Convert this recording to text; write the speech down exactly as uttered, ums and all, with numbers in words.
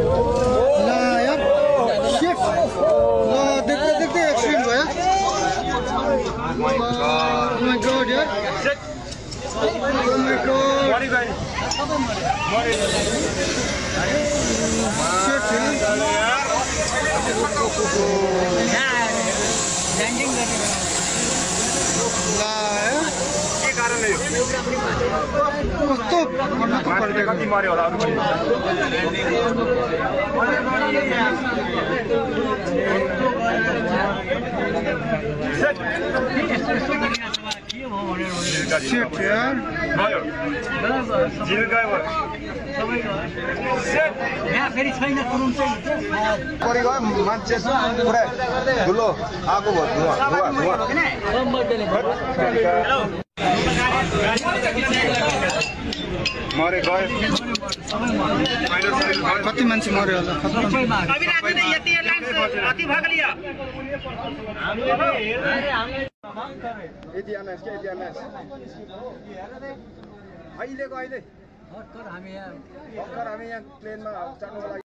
ला यार शिट ला देख्दै देख्दै एक्सिडेन्ट भयो Oh my god यार Oh my god Shit यार ल्यान्डिङ गर्ने ला के कारणले यो कस्तो कति मर्यो होला अरु पनि Shit यार भयो जिल गयो सबैको सेट यहाँ फेरि छैन कुरुम चाहिँ परि गयो मान्छे पुरा ठुलो आगो भयो धुवा धुवा हेलो मरे गयो कति मान्छे मर्यो होला अभिराजले यति अति भागलिया एटीएमएस के एटीएमएस अहिलेको अहिले भर्खर हामी यहाँ भर्खर हामी यहाँ प्लेनमा चढ्नुको लागि